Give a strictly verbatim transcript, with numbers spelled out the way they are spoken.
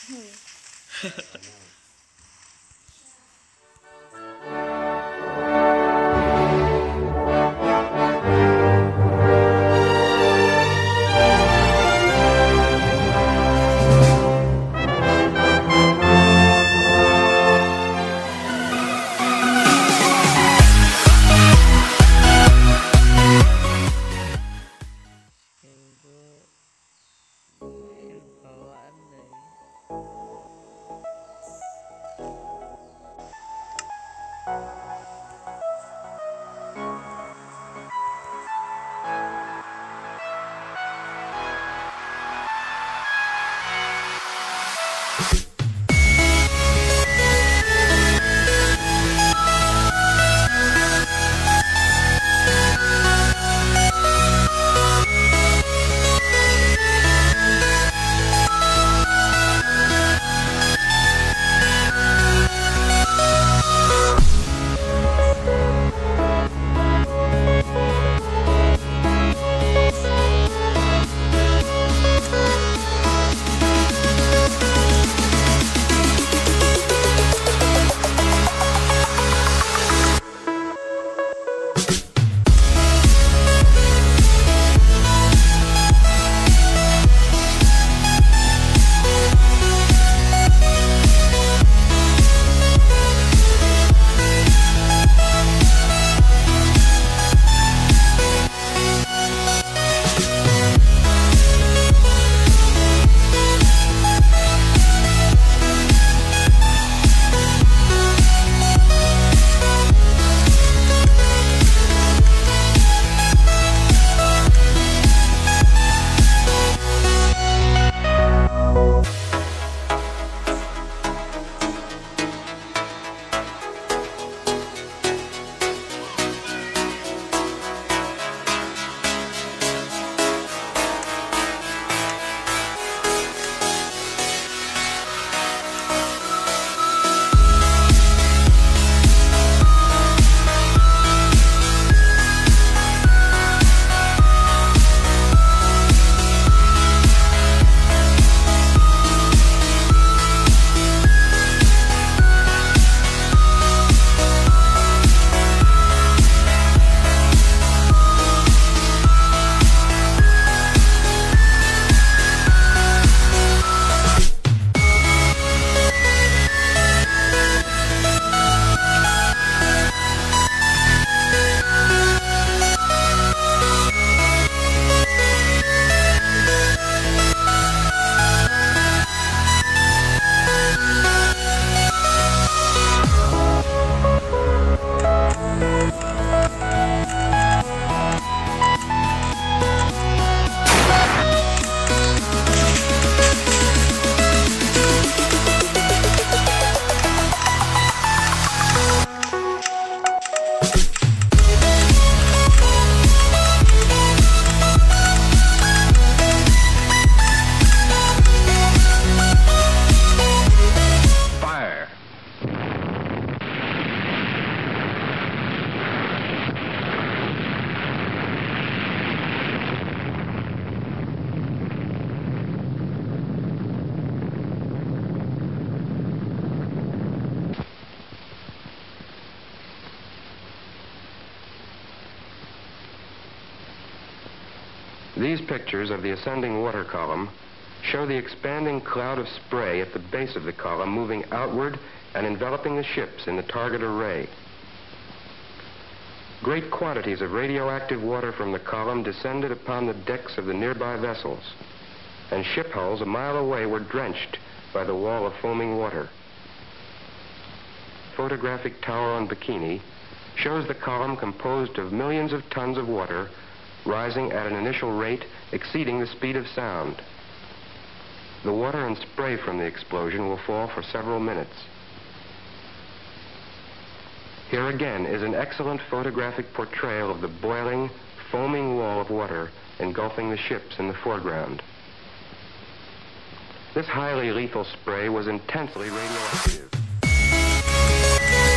These pictures of the ascending water column show the expanding cloud of spray at the base of the column moving outward and enveloping the ships in the target array. Great quantities of radioactive water from the column descended upon the decks of the nearby vessels, and ship hulls a mile away were drenched by the wall of foaming water. Photographic tower on Bikini shows the column composed of millions of tons of water rising at an initial rate exceeding the speed of sound. The water and spray from the explosion will fall for several minutes. Here again is an excellent photographic portrayal of the boiling, foaming wall of water engulfing the ships in the foreground. This highly lethal spray was intensely radioactive.